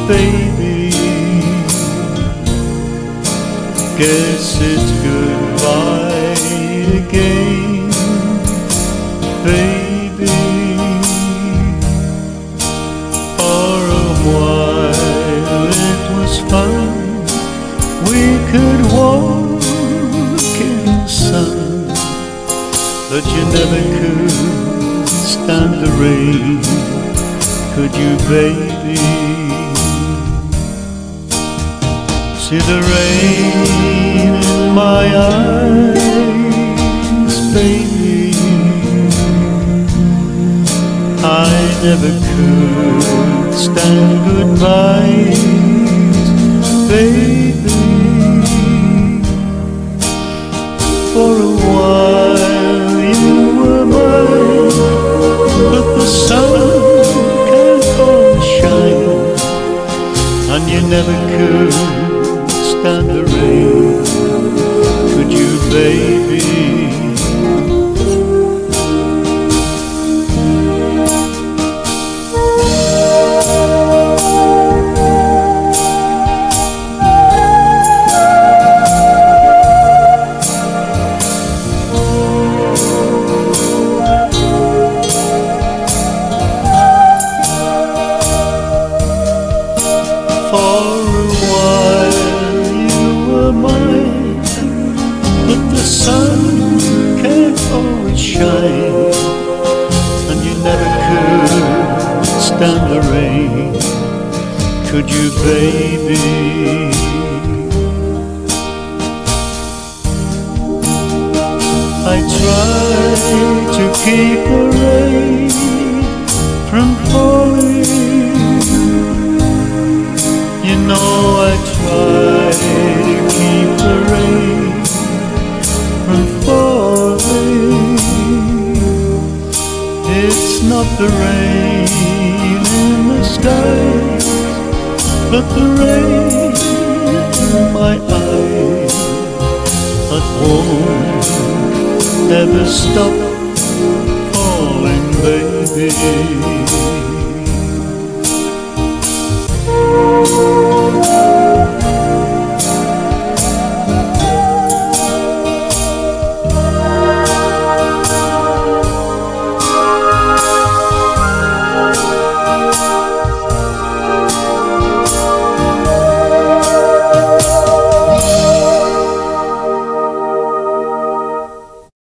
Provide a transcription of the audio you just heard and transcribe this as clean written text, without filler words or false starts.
baby, guess it's goodbye again, baby. For a while it was fun, we could walk in the sun, but you never could stand the rain, could you, baby? See the rain in my eyes, baby, I never could stand goodbyes, baby. For a while you were mine, but the sun can't always shine, and you never could stand the rain, could you, baby? For a while you were mine, but the sun can't always shine, and you never could stand the rain, could you, baby? I tried to keep the rain from falling, you know I try to keep the rain from falling. It's not the rain in the sky, but the rain in my eyes that won't ever stop falling, baby.